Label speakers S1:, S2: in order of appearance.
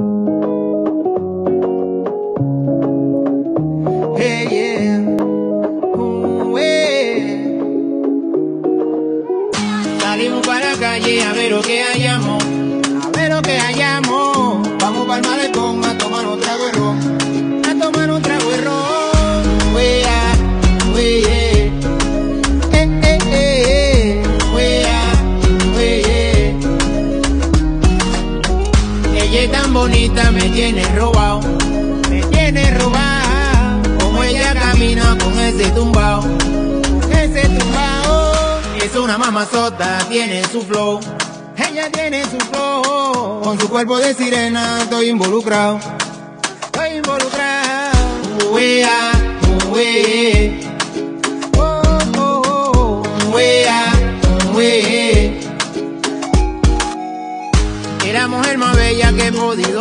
S1: Hey, yeah. Salimos para la calle a ver lo que hallamos, a ver lo que hallamos. Vamos para el malecón a tomar un trago de ron, a tomar un trago de ron. Wea, wea, wea, wea. Ella es tan bonita, me tiene robado, me tiene robado. Como ella camina con ese tumbao, con ese tumbao. Es una mamazota, tiene su flow, ella tiene su flow. Con su cuerpo de sirena estoy involucrado, estoy involucrado. Wea, wea, oh, oh, oh, wea, wea. Es la mujer más bella que he podido